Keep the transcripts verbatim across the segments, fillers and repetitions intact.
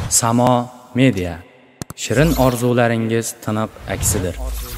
Samo Media. Shirin orzularingiz tiniq aksidir.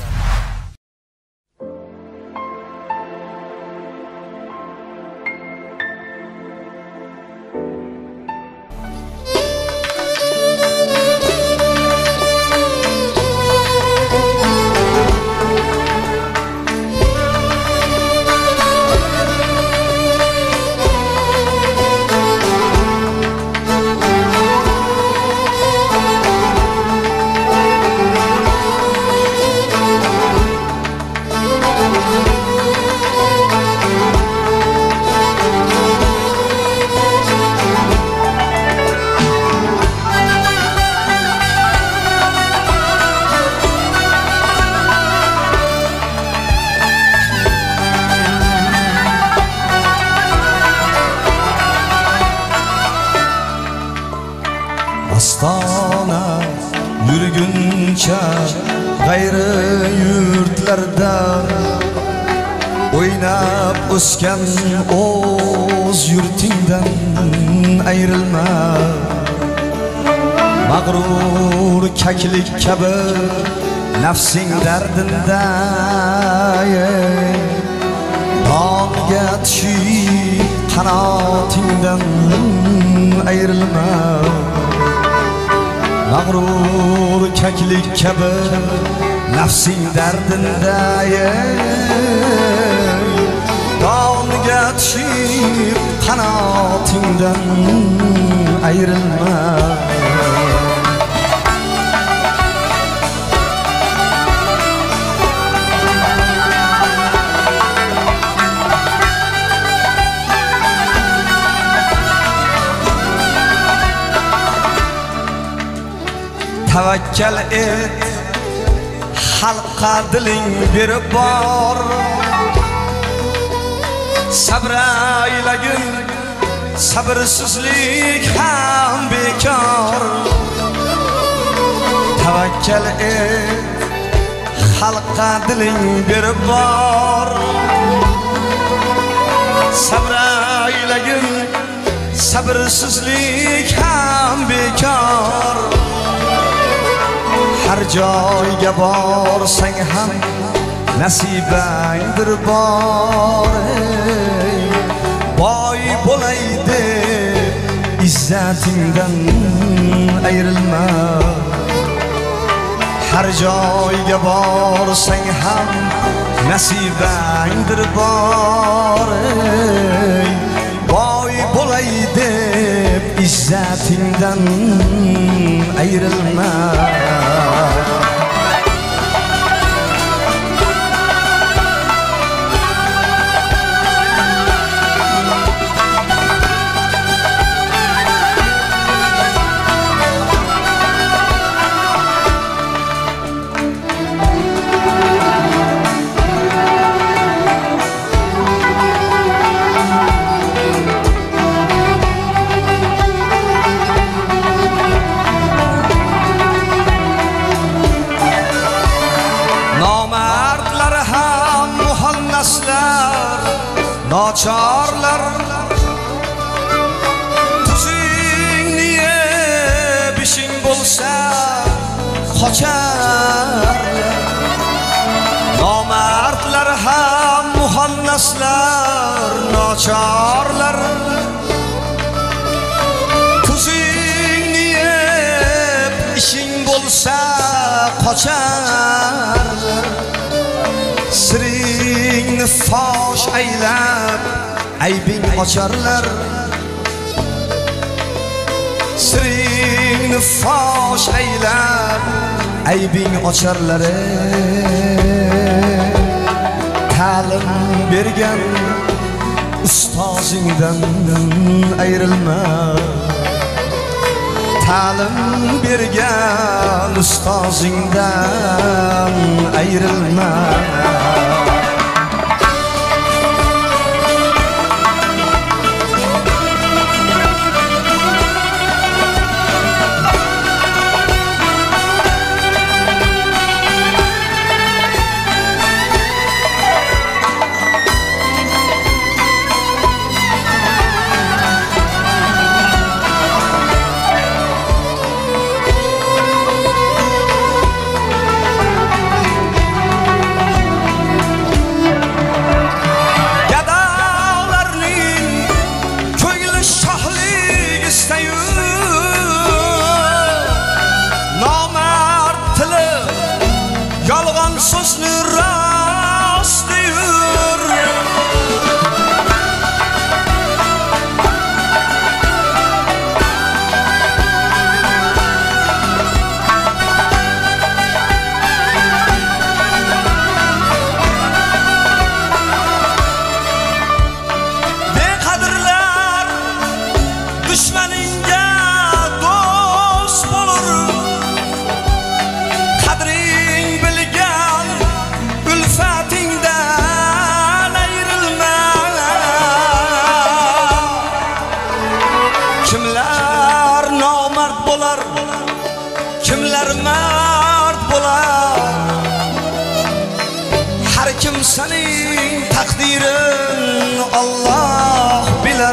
Astana yürgünçe gayrı yurtlarda oynab o'sgan o'z yurtingdan ayrilma. Mag'rur kaklik kabi nafsing dardinda dog'ga tushib qanotingdan ayrilma. Mag'rur kaklik kabi nafsing dardinda dog'ga tushib qanotingdan ayrilma. Tavakkal et, xalqqa diling berib bor. Sabr aylagin, sabrsizlik ham bekor. Tavakkal et, xalqqa diling berib bor. Sabr aylagin, sabrsizlik ham bekor. Har joyga borsang ham nasibangdir bor. Boy bo'lay deb izzatingdan ayrilma. Har joyga borsang ham nasibangdir bor. Boy bo'lay deb izzatingdan ayrilma. Nomardlar ham muhallaslar, nochorlar tuzing niye bishing bo'lsa qochar. Nomardlar ham muhallaslar, nochorlar tuzing niye ishing bo'lsa qochar. Siringni fosh aylab aybing ocharlar. Siringni fosh aylab aybing ocharlar. Ta'lim bergan ustozingdan ayrilma. Ta'lim bergan ustozingdan ayrilma. nomard bo'lar, kimlar mard bo'lar. Har kim sening taqdirin Alloh bilar.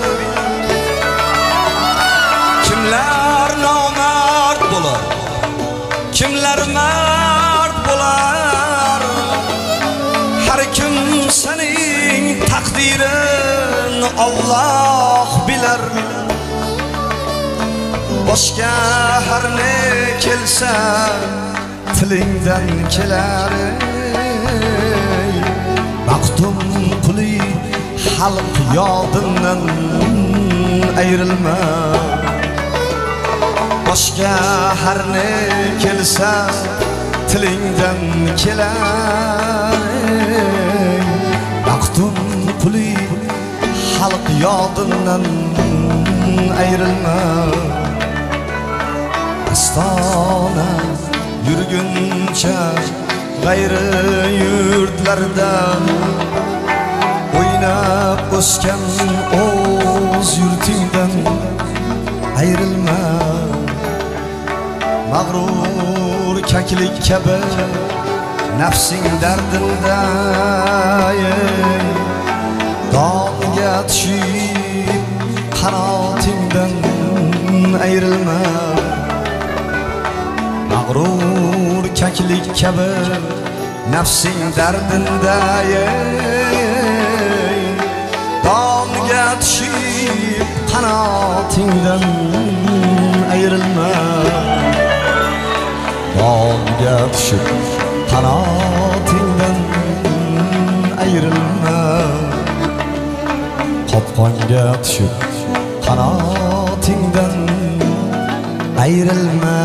Kimlar nomard bo'lar, kimlar mard bo'lar. Har kim sening taqdirin Alloh bilar. Boshqa har ne kelsa tilingdan kelar. Maqtum quli xalq yodindan ayrilma. Boshqa har ne kelsa tilingdan kelar. Maqtum quli xalq yodindan ayrilma. Astona yurguncha g'ayri yurtlardan o'ynab o'sgan o'z yurtingdan ayrilma. Mag'rur kaklik kabi nafsing dardinda dog'ga tushib qanotingdan ayrilma. Mag'rur kaklik kabi nafsing dardinda dog'ga tushib qanotingdan ayrilma. Dog'ga tushib qanotingdan ayrilma. Qopqonga tushib qanotingdan ayrilma.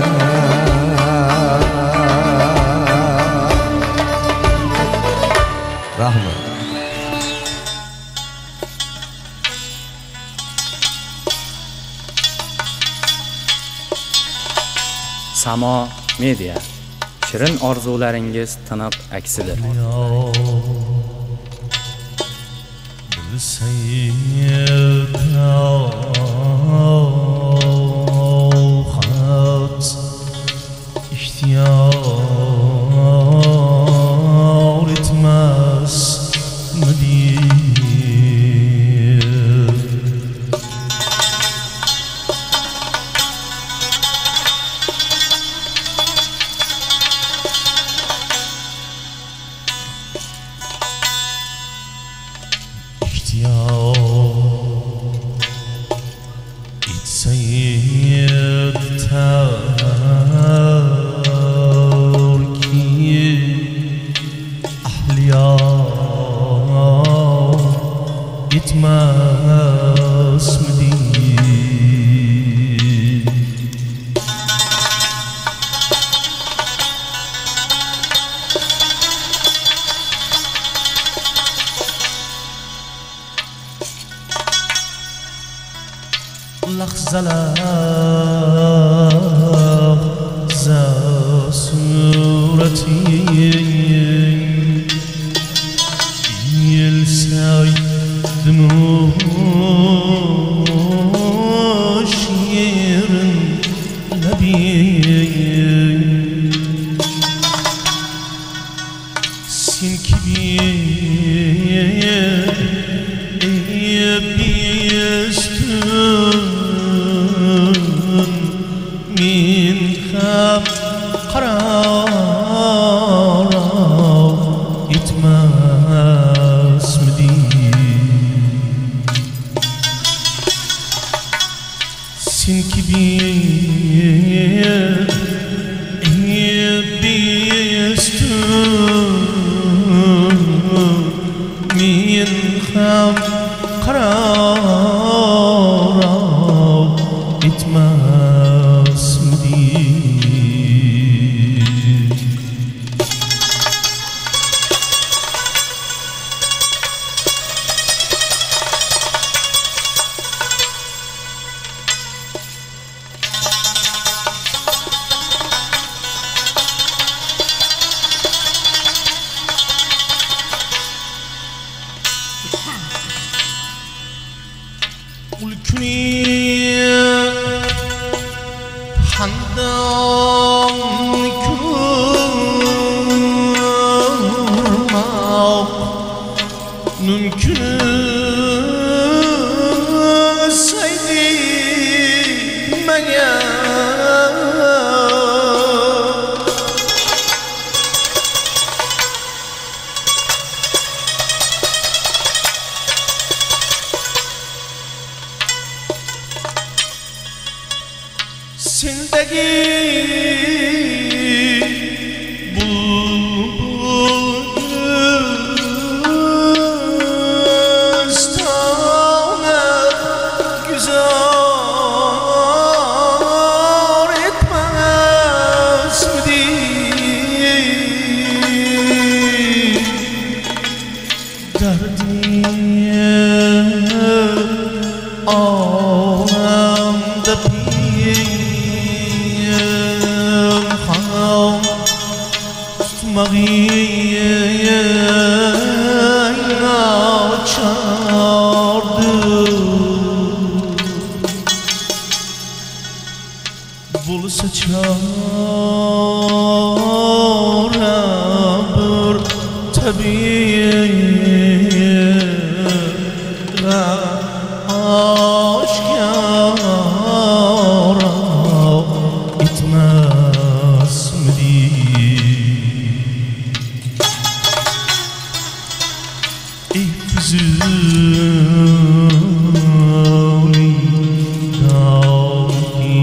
Rahmat. Samo Media. Shirin orzularingiz tiniq aksidir. Sendeki bulbul güstane güzel etmez miydi? Derdini ağlamda piyem ham tutmağıyla çağırdı. Bulsa çare bir tabiye aşkara etmez miydi? Ey Füzuli dağ-i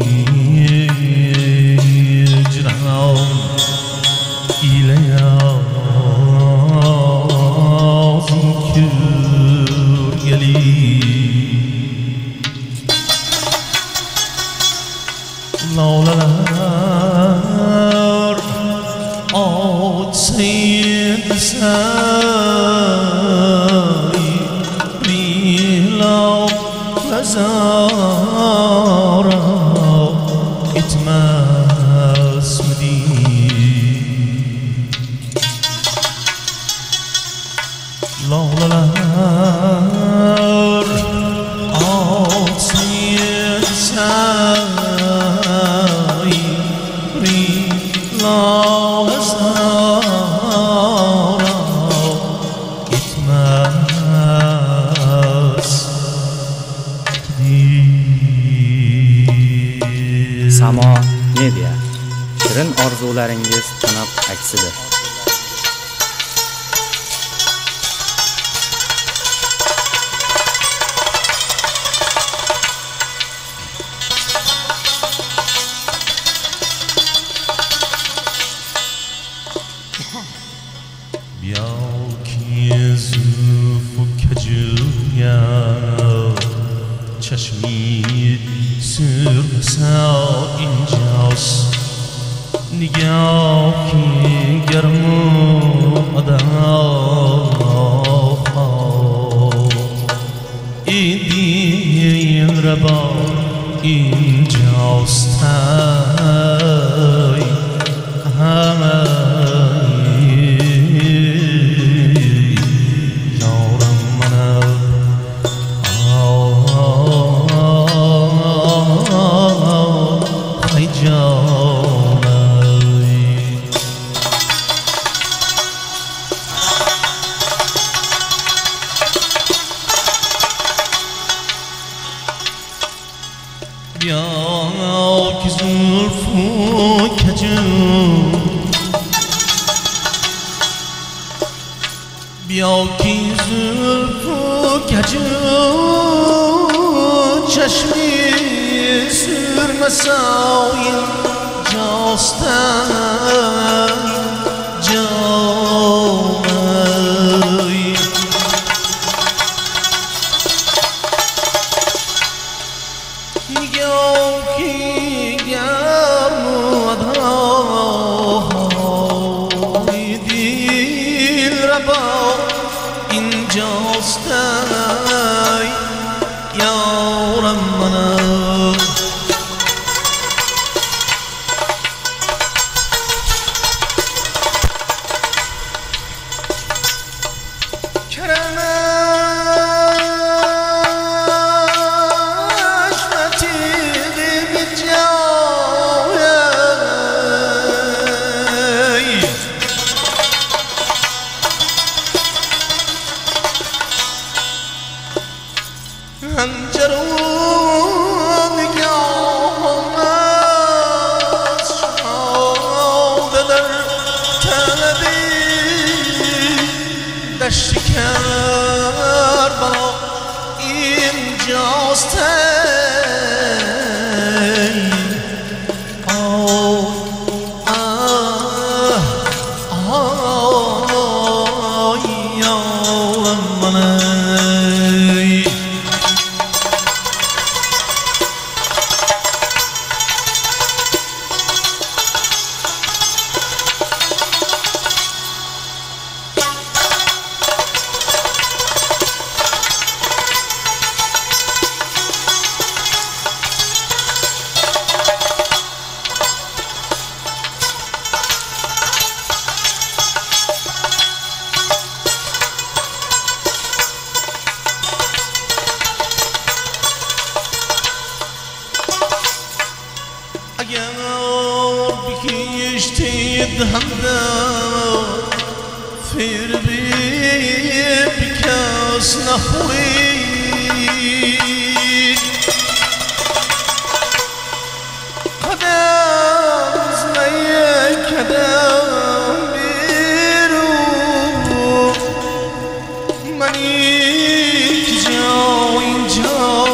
icram ile yazın kür gelir. Lağlalar açsın sayri lağlazara etmez miydi? Lağlalar açsın sayri lağlazara etmez miydi? Samo Media. Shirin orzularingiz tinib aksidir. بیاکی زلف و کجویا چشمی سرمسا اینجاست نگاهی گرم و عداها این دین ربا اینجاست همه بیاکی زلف و کجو بیاکی زلف و کجو چشمی سرمسای جاستن جای نگاهی گرم و عداهای دل ربا اینجاست یارم منم كيشتيد همدا فير بي بكاس نخوي قدام زمي قدام بيرو مني كجاو إنجاو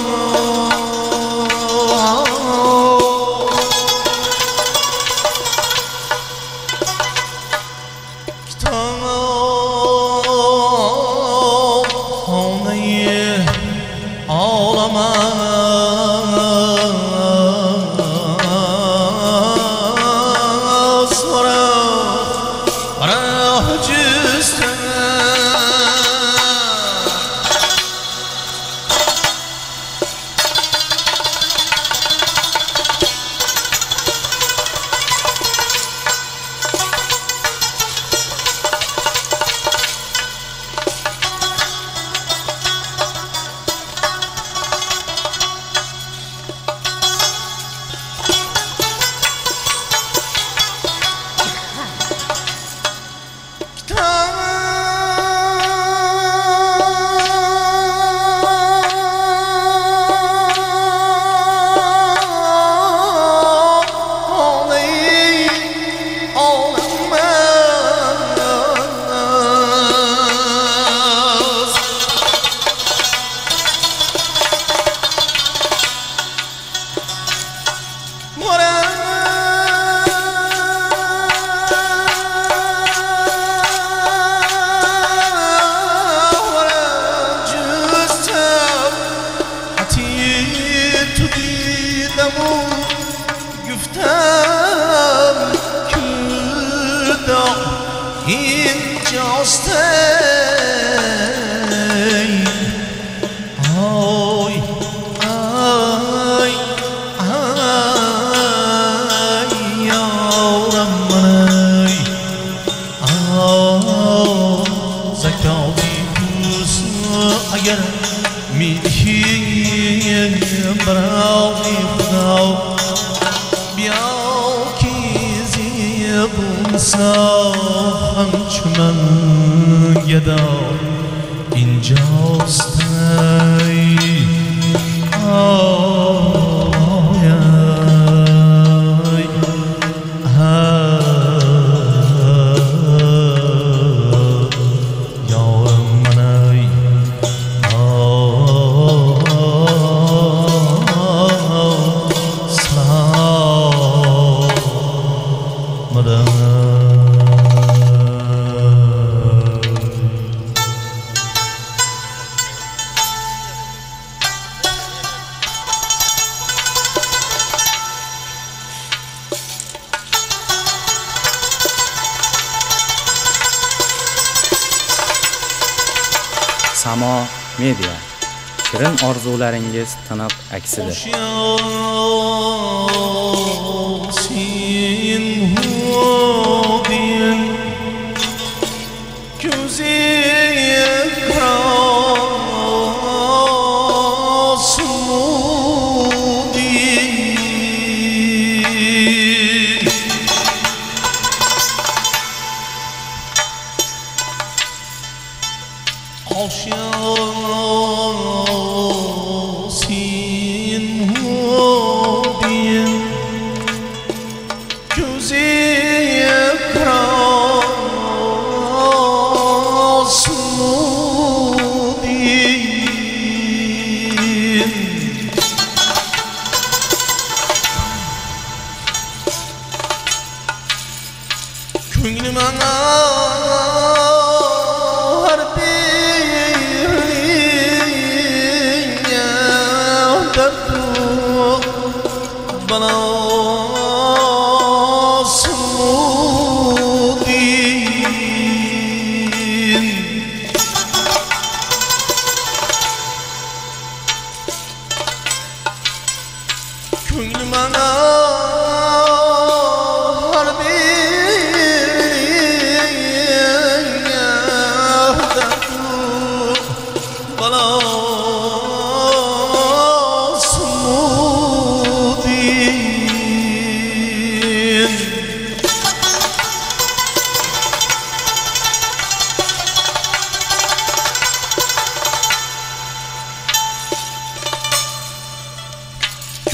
Samo Media. Shirin orzularingiz tiniq aksida.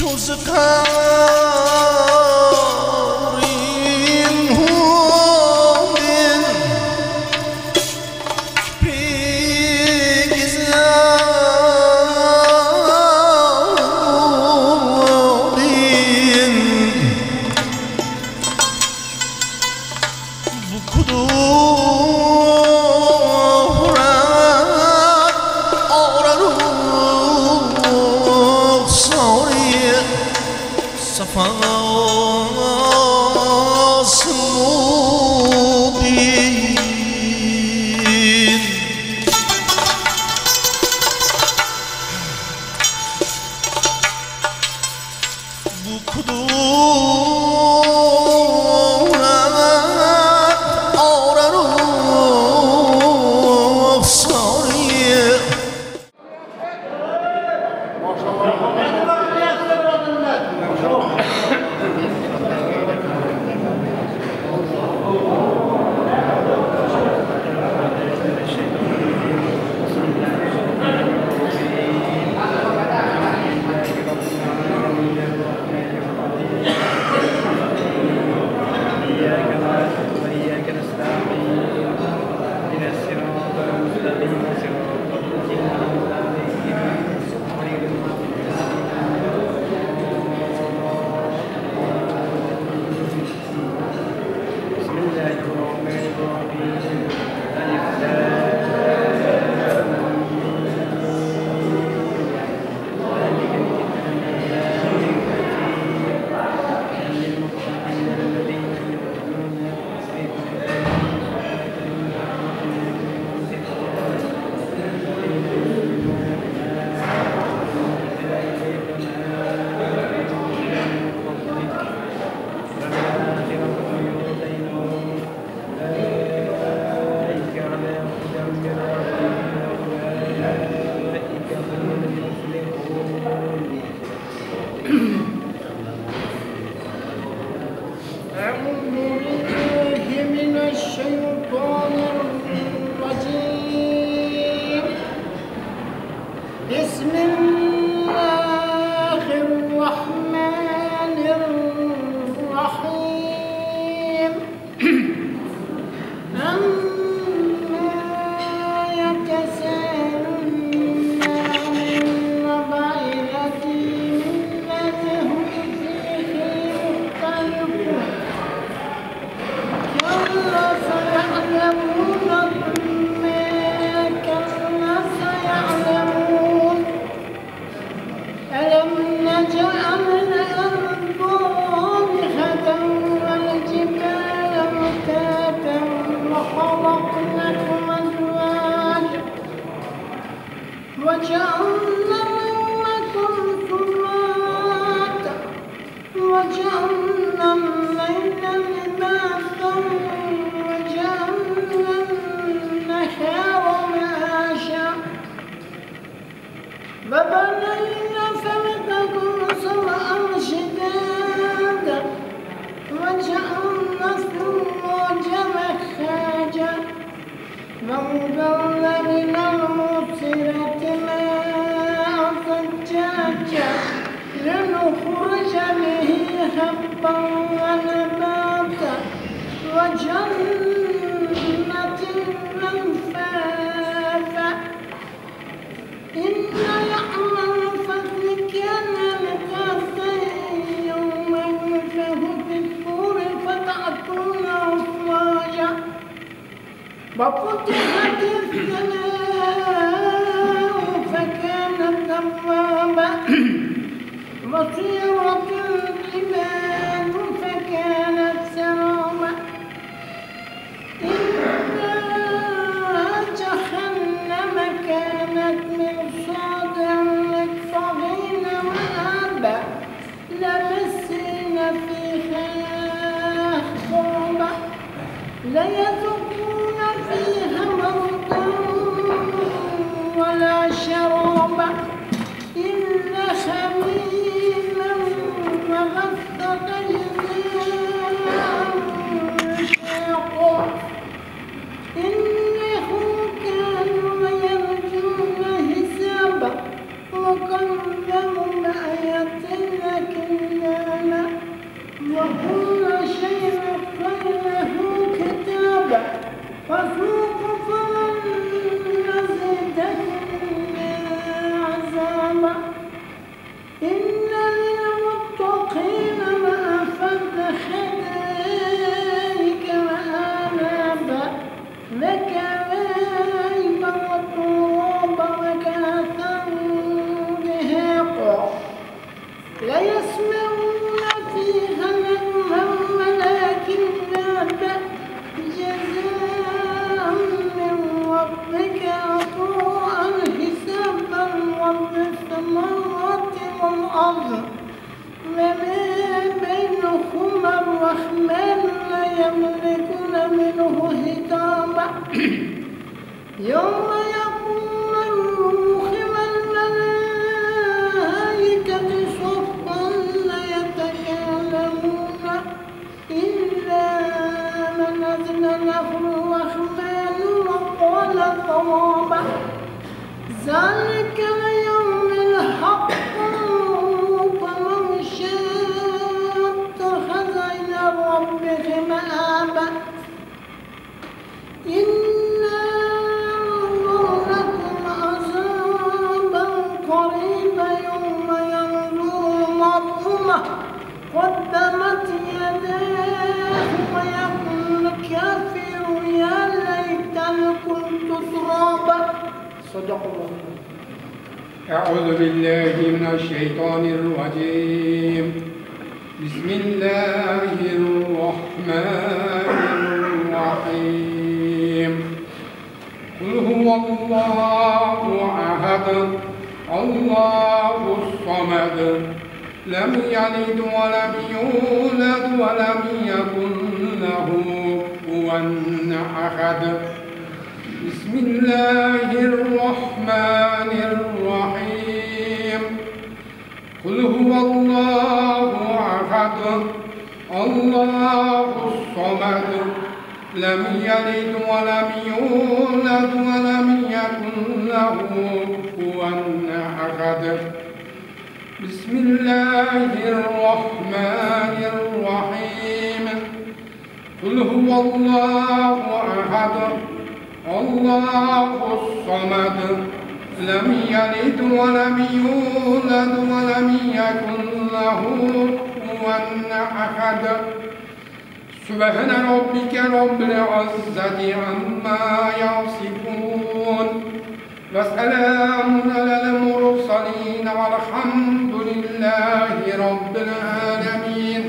وكذبوا بآياتنا فيها لغوا ولكن جزاء من ربك عطاء حسابا رب السماوات والأرض وما بينهما الرحمن لا يملكون منه حجابا يوم يقوم الروح والملائكة صفا لا يتكلمون إلا من أذن له الرحمن وقال صوابا ذلك اليوم الحق فمن شاء اتخذ إلى ربه مآبا إنا ننذركم عذابا قريبا يوم ينظر المرء ما قدمت يداه ويقول الكافر يا ليتني كنت ترابا صدق الله. أعوذ بالله من الشيطان الرجيم. بسم الله الرحمن الرحيم. قل هو الله أحد الله الصمد لم يلد ولم يولد ولم يكن له كفوا أحد. بسم الله الرحمن الرحيم. قل هو الله أحد الله الصمد لم يلد ولم يولد ولم يكن له كفوا أحد. بسم الله الرحمن الرحيم. قل هو الله أحد الله الصمد لم يلد ولم يولد ولم يكن له كفوا أحد. سبحان ربك رب العزة عما يصفون وسلام على المرسلين والحمد لله رب العالمين.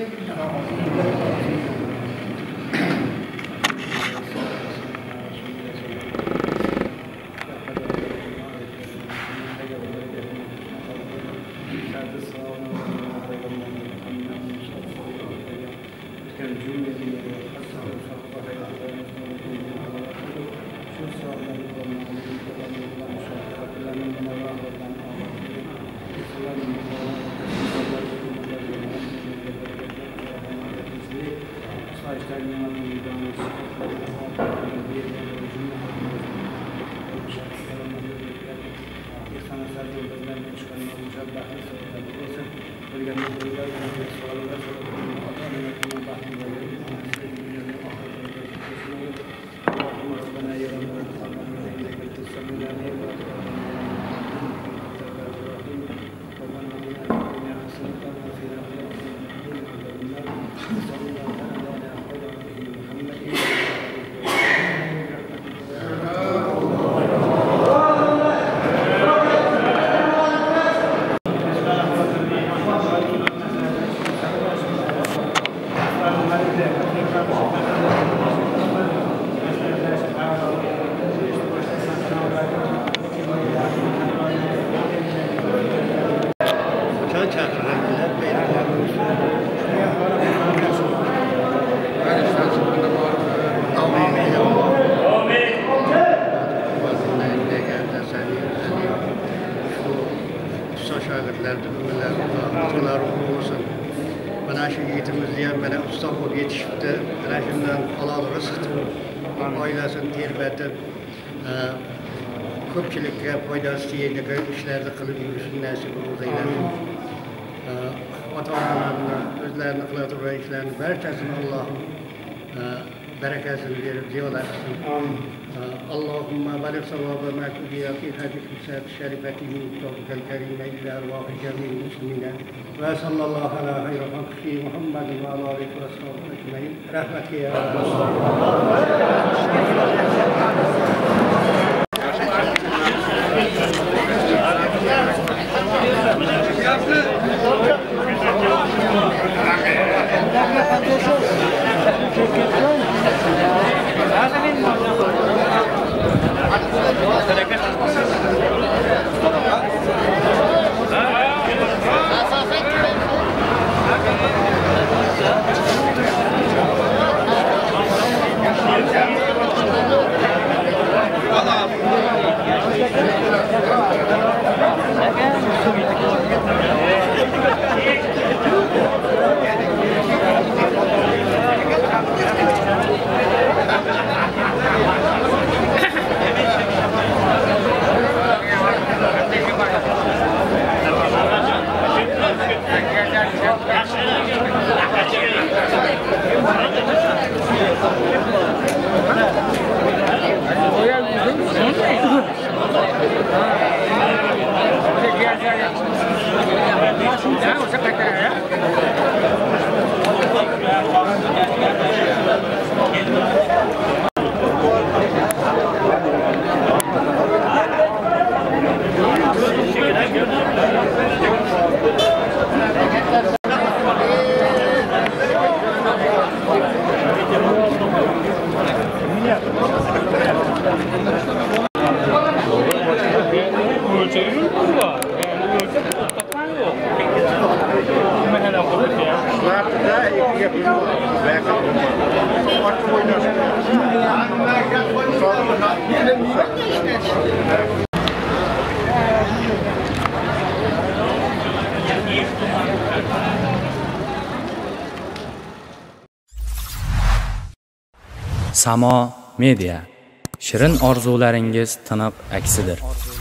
Köpçülükle faydası yerine işlerde kılıp yürüsün nasip olur eylesin. Ata-analarına özlerini kılatıp ve işlerini berçesin Allah'ım bereketini verip ziyaretsin. Allahümme barik savabı mektubiye fi hadis müsait şerifeti muhtadıkel kerime ila arvahı cemil muslimine ve sallallahu ala hayra hakki Muhammedin ve ala aleyhi ve sallallahu ecmaîn. Rahmetke ya Rabbi. Samo Media. Shirin orzularingiz tiniq aksidir.